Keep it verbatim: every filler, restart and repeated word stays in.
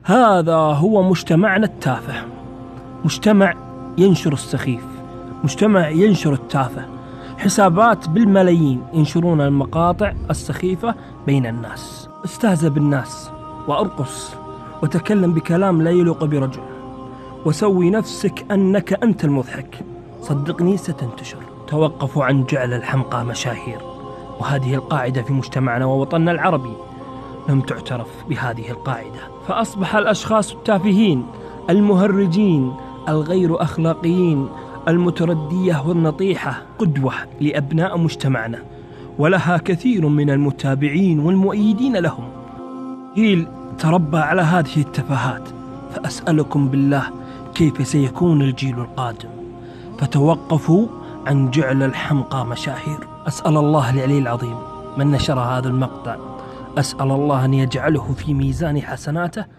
هذا هو مجتمعنا التافه، مجتمع ينشر السخيف، مجتمع ينشر التافه، حسابات بالملايين ينشرون المقاطع السخيفة بين الناس. استهزأ بالناس وأرقص وتكلم بكلام لا يليق برجل، وسوي نفسك أنك أنت المضحك، صدقني ستنتشر. توقفوا عن جعل الحمقى مشاهير، وهذه القاعدة في مجتمعنا ووطننا العربي لم تعترف بهذه القاعدة، فأصبح الأشخاص التافهين المهرجين الغير أخلاقيين المتردية والنطيحة قدوة لأبناء مجتمعنا، ولها كثير من المتابعين والمؤيدين لهم. جيل تربى على هذه التفاهات، فأسألكم بالله كيف سيكون الجيل القادم؟ فتوقفوا عن جعل الحمقى مشاهير. أسأل الله العلي العظيم من نشر هذا المقطع، أسأل الله أن يجعله في ميزان حسناته